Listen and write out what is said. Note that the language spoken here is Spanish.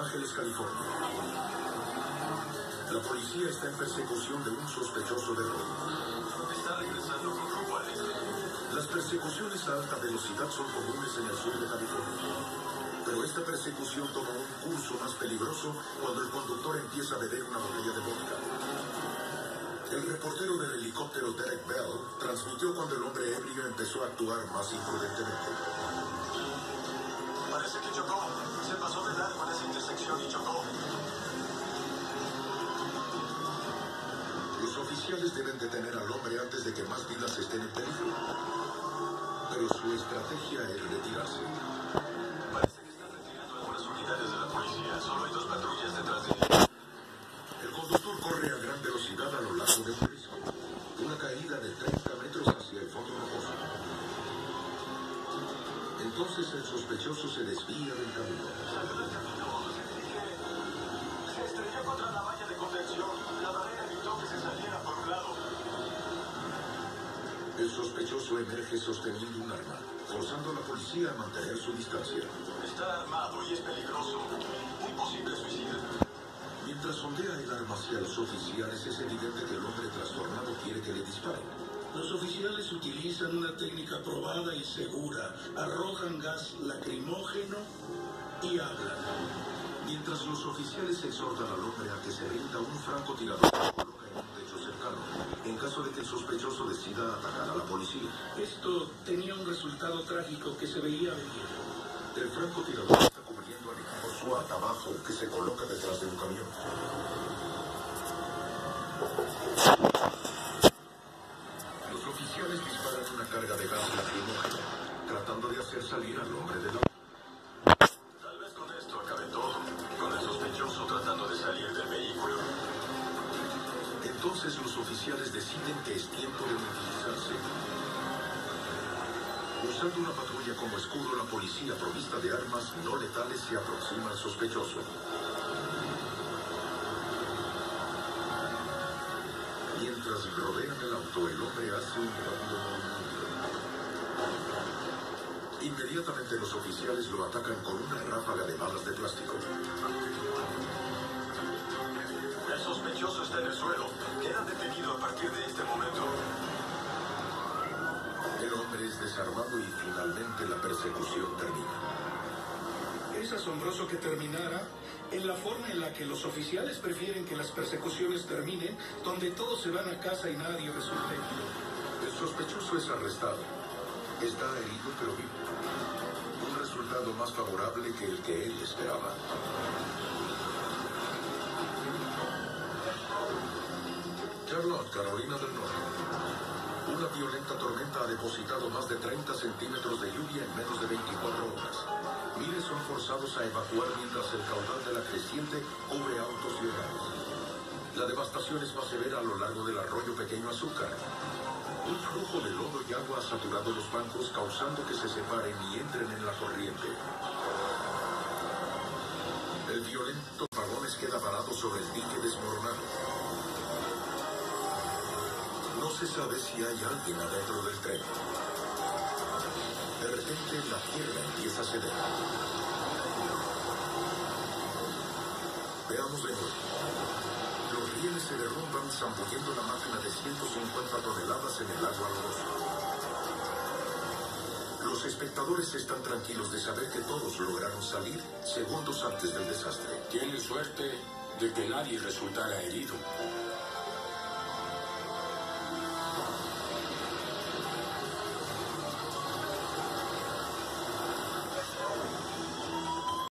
Ángeles, California. La policía está en persecución de un sospechoso de robo. Está regresando con rumbo al este. Las persecuciones a alta velocidad son comunes en el sur de California. Pero esta persecución toma un curso más peligroso cuando el conductor empieza a beber una botella de vodka. El reportero del helicóptero Derek Bell transmitió cuando el hombre ebrio empezó a actuar más imprudentemente. Parece que chocó. Se pasó de largo en esa intersección y chocó. Los oficiales deben detener al hombre antes de que más vidas estén en peligro. Pero su estrategia es retirarse. Parece que están retirando algunas unidades de la policía. Solo hay 2 patrullas detrás de él. El conductor corre a gran velocidad a lo largo de un risco. Una caída de 30 metros hacia el fondo rocoso. Entonces el sospechoso se desvía del camino. Salió del camino. Se estrelló contra la valla de contención. La barrera evitó que se saliera por un lado. El sospechoso emerge sosteniendo un arma, forzando a la policía a mantener su distancia. Está armado y es peligroso. Un posible suicida. Mientras sondea el arma hacia los oficiales, es evidente que el hombre trastornado quiere que le disparen. Los oficiales utilizan una técnica probada y segura. Arrojan gas lacrimógeno y hablan. Mientras los oficiales exhortan al hombre a que se rinda, un francotirador lo coloca en un techo cercano, en caso de que el sospechoso decida atacar a la policía. Esto tenía un resultado trágico que se veía venir. El francotirador está cubriendo al equipo SWAT abajo, que se coloca detrás de un camión. Los oficiales disparan una carga de gas lacrimógeno, tratando de hacer salir al hombre del auto. Tal vez con esto acabe todo. Con el sospechoso tratando de salir del vehículo. Entonces los oficiales deciden que es tiempo de utilizarse. Usando una patrulla como escudo, la policía provista de armas no letales se aproxima al sospechoso. Mientras rodean el auto, el hombre hace un rápido movimiento. Inmediatamente los oficiales lo atacan con una ráfaga de balas de plástico. El sospechoso está en el suelo. Queda detenido a partir de este momento. El hombre es desarmado y finalmente la persecución termina. Es asombroso que terminara en la forma en la que los oficiales prefieren que las persecuciones terminen, donde todos se van a casa y nadie resulta herido. El sospechoso es arrestado. Está herido pero vivo. Un resultado más favorable que el que él esperaba. Charlotte, Carolina del Norte. Una violenta tormenta ha depositado más de 30 centímetros de lluvia en menos de 24 horas. Miles son forzados a evacuar mientras el caudal de la creciente cubre autos y hogares. La devastación es más severa a lo largo del arroyo Pequeño Azúcar. Un flujo de lodo y agua ha saturado los bancos, causando que se separen y entren en la corriente. El violento vagones queda varado sobre el dique desmoronado. No se sabe si hay alguien adentro del tren. De repente la tierra empieza a ceder. Veamos de nuevo. Los rieles se derrumban zambullendo la máquina de 150 toneladas en el agua lodosa. Los espectadores están tranquilos de saber que todos lograron salir segundos antes del desastre. Tiene suerte de que nadie resultara herido.